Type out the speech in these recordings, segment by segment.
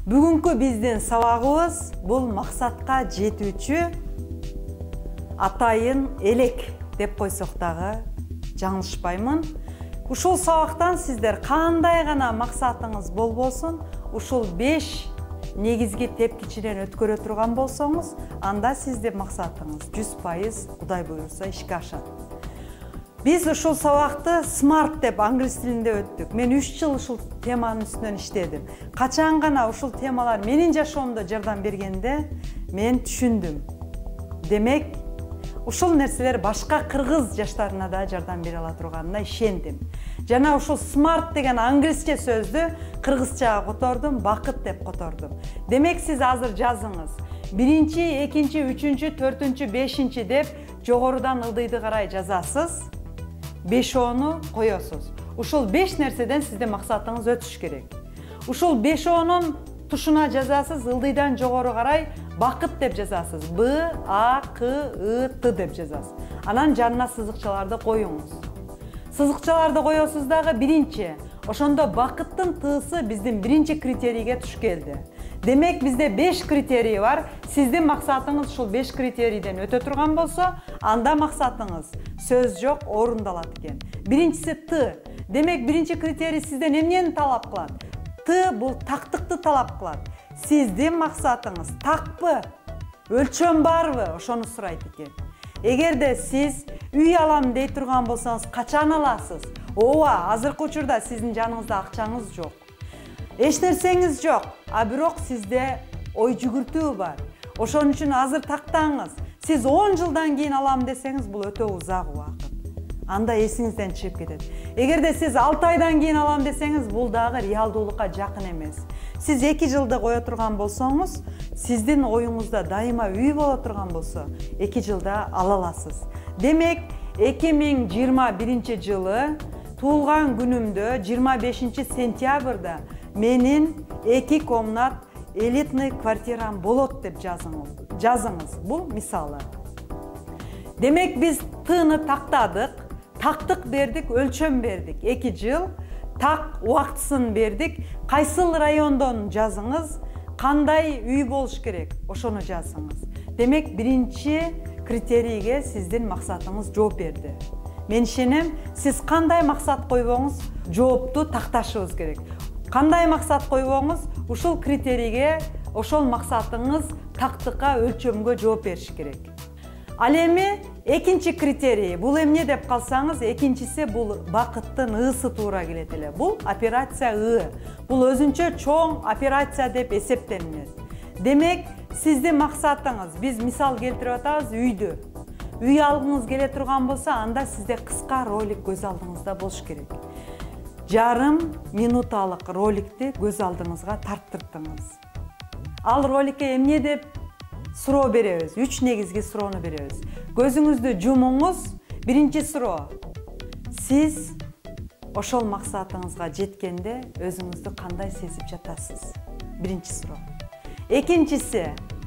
Бүгүнкү биздин сабагыбыз бул максатка жетүүчү атайын элек деп койсок дагы жаңылышпаймын. Ушул сабактан сиздер кандай гана максатыңыз болбосун, ушул 5 негизги тепкичинен өткөрө турган болсоңуз, анда сиздин максатыңыз 100% Кудай буйрса ишке ашат. Биз ушул сабакты SMART деп англис тилинде өттүк. Мен 3 жыл ушул теманын үстүнөн иштедим. Качан гана ушул темалар менин жашоомдо жардам бергенде мен түшүндүм. Демек, ушул нерселер башка кыргыз жаштарына да жардам бере ала турганына ишендим. Жана ушул SMART деген англисче сөздү кыргызчага котордум, бакыт деп котордум. Демек, сиз азыр жазыңыз. 1, 2, 3, 4, 5 деп жогорудан ылдыйды карай жазасыз. 5-ону коесуз. Ушул 5 нерседен сиздин максатыңыз өтүш керек. Ушул 5-онун тушуна жазасыз, ылдыйдан жогору карай бакыт деп жазасыз. Б, А, К, И, Т деп жазасыз. Анан жанына сызыкчаларды коюңуз. Сызыкчаларды коесуз дагы биринчи. Ошондо бакыттын Тысы биздин биринчи критерийге туш келди. Демек, бизде 5 критерий бар. Сиздин максатыңыз ушул 5 критерийден өтө турган болсо, анда максатыңыз сөз жок орундалат экен. Биринчиси Т. Демек, биринчи критерий сизден эмнени талап кылат? Т бул тактыкты талап кылат. Сиздин максатыңыз такпы? Өлчөм барбы? Ошону сурайт экен. Эгерде сиз үй алам дей турган болсоңуз, качан аласыз? Ооба, азыркы учурда сиздин жаныңызда акчаңыз жок. Эч нерсеңиз жок, а бирок сизде ой жүгүртүү бар. Ошон үчүн азыр тактаңыз. Сиз 10 жылдан кийин алам десеңиз, бул өтө узак убакыт. Анда эсиңизден чыгып кетет. Эгерде сиз 6 айдан кийин алам десеңиз, бул дагы реалдуулукка жакын эмес. Сиз 2 жылды кое турган болсоңуз, сиздин оюңузда дайыма үй боло турган болсо, 2 жылда ала аласыз. Демек, 2021 жылы туулган күнүмдө 25 сентябрда менин 2 комнат элитный квартирам болот деп жазыңыз. Бул мисалы. Демек, биз Тыны тактадык, тактык бердик, өлчөм бердик. 2 жыл так убактысын бердик. Кайсыл райондон жазыңыз, кандай үй болуш керек, ошону жазыңыз. Демек, биринчи критерийге сиздин максатыңыз жооп берди. Мен ишенем, сиз кандай максат койбоңуз, жоопту такташыбыз керек. Кандай максат койбоңуз, ушул критерийге, ошол максатыңыз тактыкка, өлчөмгө жооп бериш керек. Ал эми экинчи критерий, бул эмне деп калсаңыз, экинчиси бул бакыттын Ысы туура келет эле. Бул операция И. Бул өзүнчө чоң операция деп эсептелинет. Демек, сиздин максатыңыз, биз мисал келтирип атабыз, үйдү. Үй алгыңыз келе турган болсо, анда сизде кыска ролик көз алдыңызда болуш керек. Жарым минуталык роликти көз алдыңызга тарттырдыңыз. Ал роликке эмне деп суроо беребиз? 3 негизги суроону беребиз. Көзүңүздү жумуңуз. Биринчи суроо. Сиз ошол максатыңызга жеткенде өзүңүздү кандай сезип жатасыз? Биринчи суроо. Экинчиси.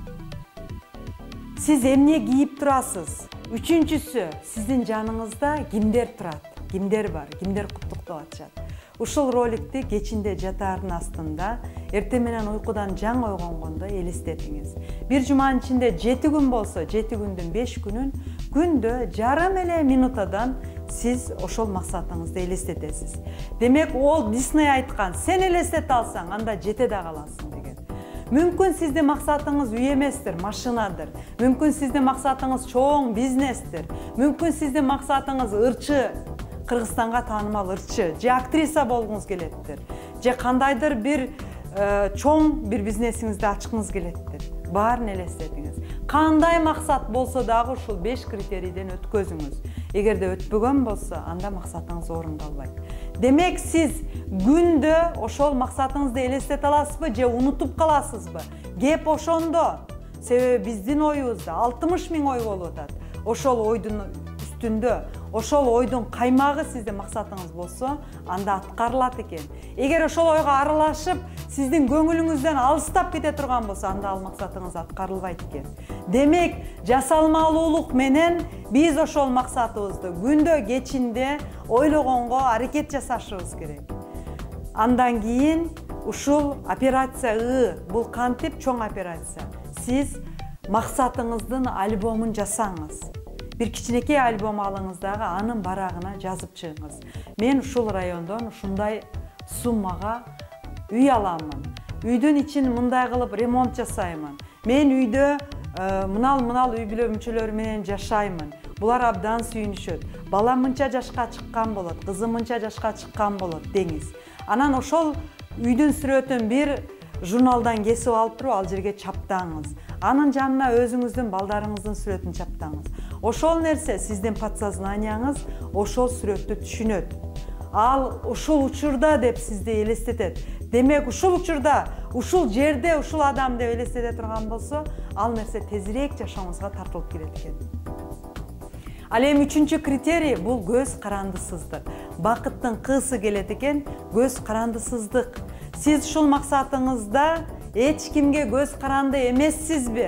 Сиз эмне кийип турасыз? Үчүнчүсү, сиздин жаныңызда кимдер турат? Кимдер бар? Кимдер куттуктап атышат? Ушул роликти кечинде жатаардын астында, эртең менен уйкудан жаңы ойгонгондо элестетиңиз. Бир жуманын ичинде 7 күн болсо, 7 күндүн 5 күнүн күндө жарым эле минутадан сиз ошол максатыңызды элестетесиз. Демек, ол Дисней айткан, сен элестете алсаң, анда жете да каласың деген. Мүмкүн сиздин максатыңыз үй эместир, машинадыр. Мүмкүн сиздин максатыңыз чоң бизнестир. Мүмкүн сиздин максатыңыз ырчы, Кыргызстанга таанымал ырчы, же актриса болгуңуз келеттир, же кандайдыр бир чоң бир бизнесиңизди ачкыңыз келеттир. Баарын элестетиңиз. Кандай максат болсо дагы ушул 5 критерийден өткөзүңүз. Эгерде өтпөгөн болсо, анда максатыңыз орундалбайт. Демек, сиз күндө ошол максатыңызды элестете аласызбы же унутуп каласызбы? Кеп ошондо. Себеби биздин оюбузда 60 000 ой болуп атат. Ошол ойдун үстүндө, ошол ойдун каймагы сиздин максатыңыз болсо, анда аткарылат экен. Эгер ошол ойго аралашып, сиздин көңүлүңүздөн алыстап кете турган болсо, анда ал максатыңыз аткарылбайт экен. Демек, жасалмалуулук менен биз ошол максатыбызды күндө кечинде ойлогонго аракет жасашыбыз керек. Андан кийин ушул операция бул кантип чоң операция. Сиз максатыңыздын альбомун жасаңыз. Бир кичинекей альбом алыңыз дагы анын барагына жазып чыгыңыз. Мен ушул райондон ушундай суммага үй аламын. Үйдүн ичин мындай кылып ремонт жасаймын. Мен үйдө мынал үй бүлө мүчөлөрү менен жашаймын. Булар абдан сүйүнүшөт. Балам мынча жашка чыккан болот, кызым мынча жашка чыккан болот деңиз. Анан ошол үйдүн сүрөтүн бир журналдан кесип алып туруп ал жерге чаптаңыз. Анын жанына өзүңүздүн балдарыңыздын сүрөтүн чаптаңыз. Ошол нерсе сиздин подсознанияңыз ошол сүрөттү түшүнөт. Ал ушул учурда деп сизди элестетет. Демек ушул учурда, ушул жерде, ушул адам деп элестете турган болсо, ал нерсе тезирээк жашооңузга тартылып келет экен. Ал эми үчүнчү критерий бул көз карандысыздык. Бакыттын кысы келет экен, көз карандысыздык. Сиз ушул максатыңызда эч кимге көз каранды эмессизби?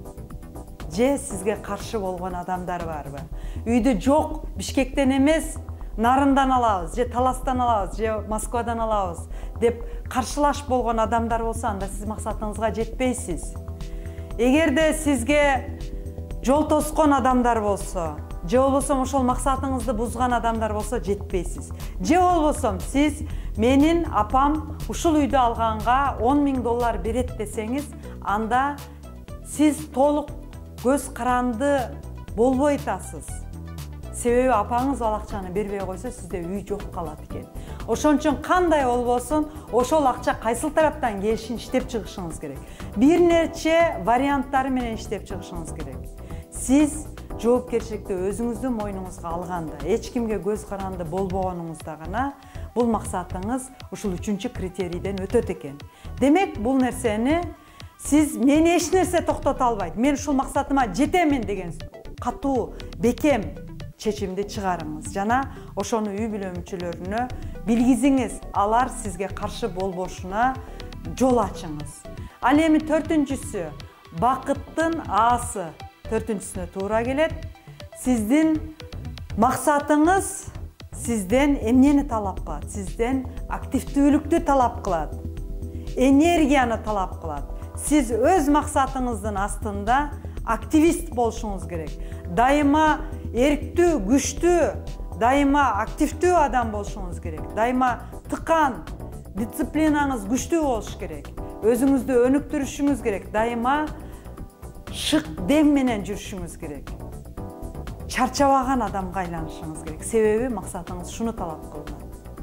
Же сизге каршы болгон адамдар барбы? Үйдө жок, Бишкектен эмес, Нарындан алабыз, же Таластан алабыз, же Москвадан алабыз деп каршылаш болгон адамдар болсо, анда сиз максатыңызга жетпейсиз. Эгерде сизге жол тоскон адамдар болсо, же болбосо ошол максатыңызды бузган адамдар болсо жетпейсиз. Же болбосо сиз менин апам ушул үйдү алганга $10,000 берет десеңиз, анда сиз толук көз каранды болбой атасыз. Себеби апаңыз ал акчаны бербей койсо, сизде үй жок калат экен. Ошон үчүн кандай болбосун, ошол акча кайсыл тараптан келишин иштеп чыгышыңыз керек. Бир нече варианттары менен иштеп чыгышыңыз керек. Сиз жоопкерчиликти өзүңүздүн мойнуңузга алганда, эч кимге көз каранды болбогонуңузда гана бул максатыңыз ушул үчүнчү критерийден өтөт экен. Демек, бул нерсени сиз мени эч нерсе токтото албайт, мен ушул максатыма жетемин деген катуу, бекем чечимди чыгарыңыз. Жана ошону үй бүлө мүчөлөрүнө билгизиңиз, алар сизге каршы болбошуна жол ачыңыз. Ал эми төртүнчүсү, бакыттын аасы. Төртүнчүсүнө туура келет. Сиздин максатыңыз сизден эмнени талап кылат? Сизден активдүүлүктү талап кылат. Энергияны талап кылат. Сиз өз максатыңыздын астында активист болушуңуз керек. Дайыма эрктүү, күчтүү, дайыма активдүү адам болушуңуз керек. Дайыма тыкан, дисциплинаңыз күчтүү болуш керек. Өзүңүздү өнүктүрүшүңүз керек. Дайыма шык дем менен жүрүшүңүз керек. Чарчабаган адамга айланышыңыз керек. Себеби максатыңыз шуну талап кылат.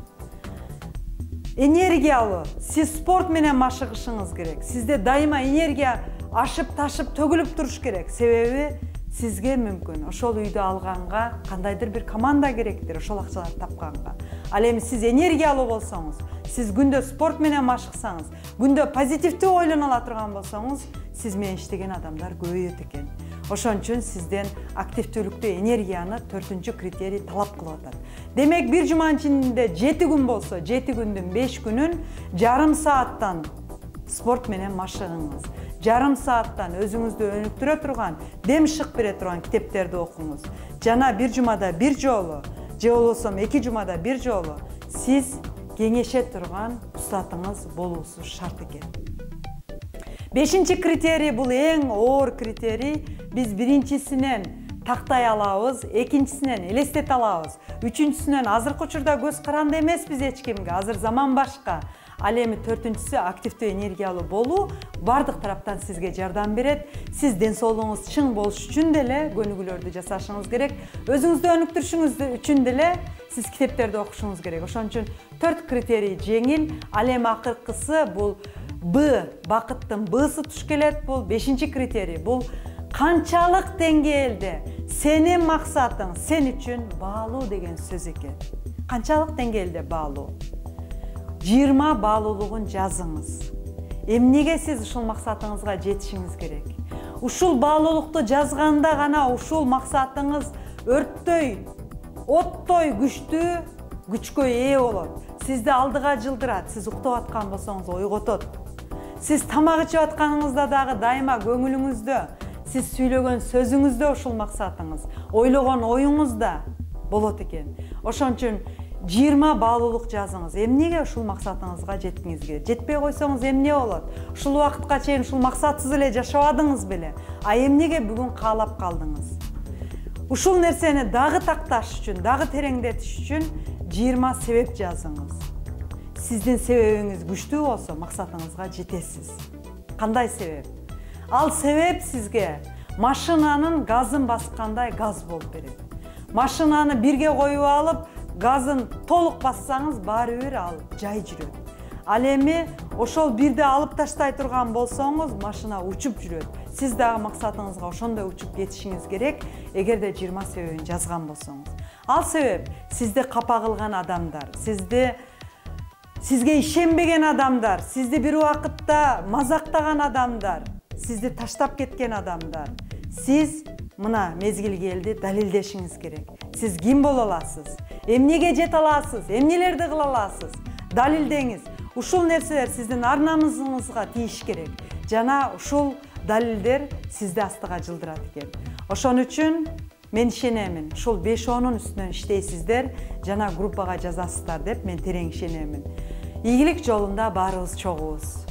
Энергиялуу, сиз спорт менен машыгышыңыз керек. Сизде дайыма энергия ашып, ташып, төгүлүп туруш керек. Себеби сизге мүмкүн ошол үйдү алганга кандайдыр бир команда керектир, ошол акчаларды тапканга. Ал эми сиз энергиялуу болсоңуз, сиз күндө спорт менен машыксаңыз, күндө позитивдүү ойлоно ала турган болсоңуз, сиз менен иштеген адамдар көбөйөт экен. Ошон үчүн сизден активдүүлүктү, энергияны төртүнчү критерий талап кылып атат. Демек, бир жуманын ичинде 7 күн болсо, 7 күндүн 5 күнүн жарым сааттан спорт менен машыгыңыз. Жарым сааттан өзүңүздү өнүктүрө турган, дем шык бере турган китептерди окуңуз. Жана бир жумада бир жолу, же болбосо 2 жумада бир жолу сиз кеңеше турган устатыңыз болуусу шарт экен. Бешинчи критерий бул эң оор критерий. Биз биринчисинен тактай алабыз, экинчисинен элестете алабыз, үчүнчүсүнөн азыркы учурда көз каранды эмеспиз эч кимге, азыр заман башка. Ал эми төртүнчүсү активдүү, энергиялуу болуу бардык тараптан сизге жардам берет. Сиз ден соолугуңуз чың болуш үчүн деле көнүгүүлөрдү жасашыңыз керек. Өзүңүздү өнүктүрүшүңүз үчүн деле сиз китептерди окушуңуз керек. Ошон үчүн 4 критерий жеңил. Ал эми акыркысы бул Б, бакыттын Б'сы туш келет. Бул 5-чи критерий. Бул канчалык деңгээлде сенин максатың сен үчүн баалуу деген сөз экен. Канчалык деңгээлде баалуу? 20 баалуулугун жазыңыз. Эмнеге сиз ушул максатыңызга жетишиңиз керек? Ушул баалуулукту жазганда гана ушул максатыңыз өрттөй, оттой күчтүү күчкө ээ болот. Сизди алдыга жылдырат. Сиз уктап аткан болсоңуз ойготот. Сиз тамак ичип атканыңызда дагы дайыма көңүлүңүздө, сиз сүйлөгөн сөзүңүздө ушул максатыңыз, ойлогон оюңузда болот экен. Ошон үчүн 20 баалуулук жазыңыз. Эмнеге ушул максатыңызга жеткиңизге? Жетпей койсоңуз эмне болот? Ушул убакытка чейин ушул максатсыз эле жашабадыңыз беле? А эмнеге бүгүн каалап калдыңыз? Ушул нерсени дагы такташ үчүн, дагы тереңдетиш үчүн 20 себеп жазыңыз. Сиздин себебиңиз күчтүү болсо, максатыңызга жетесиз. Кандай себеп? Ал себеп сизге машинанын газын баскандай газ болуп берет. Машинаны бирге коюп алып, газын толук бассаңыз, баары бир ал жай жүрөт. Ал эми ошол бирде алып таштай турган болсоңуз, машина учуп жүрөт. Сиз дагы максатыңызга ошондой учуп кетишиңиз керек, эгерде 20 себебин жазган болсоңуз. Ал себеп сизди капа кылган адамдар, сизге ишенбеген адамдар, сизди бир убакытта мазактаган адамдар, сизди таштап кеткен адамдар. Сиз мына мезгил келди, далилдешиңиз керек. Сиз ким боло аласыз? Эмнеге жете аласыз? Эмнелерди кыла аласыз? Далилдеңиз. Ушул нерселер сиздин ар намысыңызга тийиш керек. Жана ушул далилдер сизди астыга жылдырат экен. Ошон үчүн мен ишенемин. Ушул 5-10-нун үстүнөн иштейсиздер, жана группага жазасыздар деп мен терең ишенемин. Ийгилик жолунда баарыбыз чогубуз.